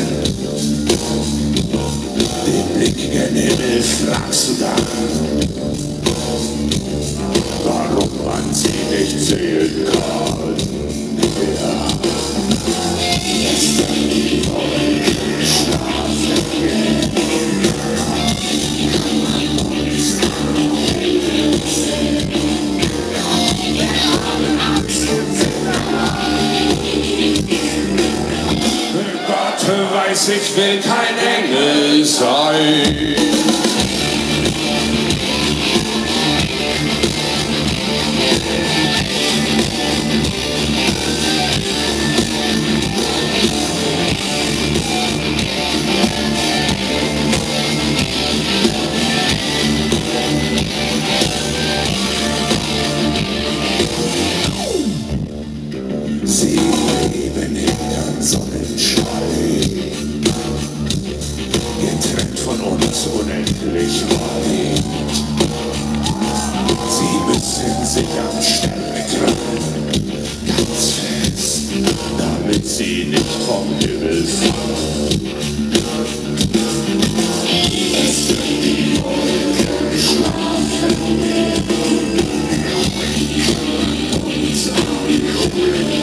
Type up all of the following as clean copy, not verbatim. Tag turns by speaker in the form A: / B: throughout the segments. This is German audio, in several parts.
A: Den Blick gen Himmel fragst du dann, warum man sie nicht sehen kann. Ja. Gestern die Wolken schlafen gehen, kann man uns kaum sehen. Wir haben Angst und sind allein. Gott weiß, ich will kein Engel sein. Sie leben hinterm Sonnenschein, getrennt von uns unendlich weit. Sie müssen sich am Sterne krallen, ganz fest, damit sie nicht vom Himmel fallen. Es wird die Wolken schlafen gehen, uns anholen.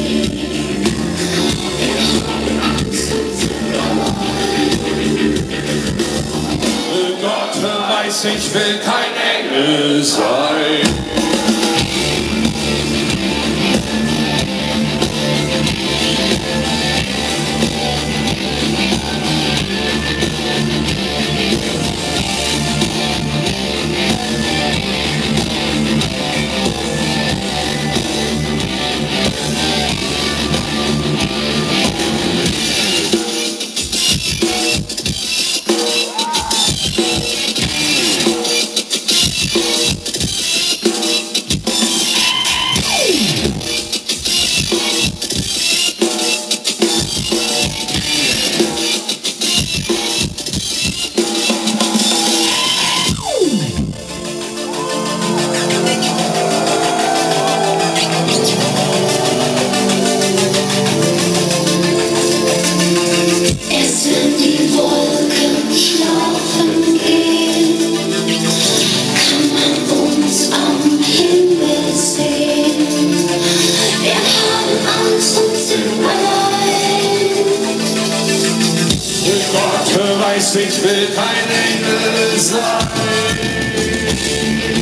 A: Gott weiß, ich will kein Engel sein. Gott weiß, ich will kein Engel sein.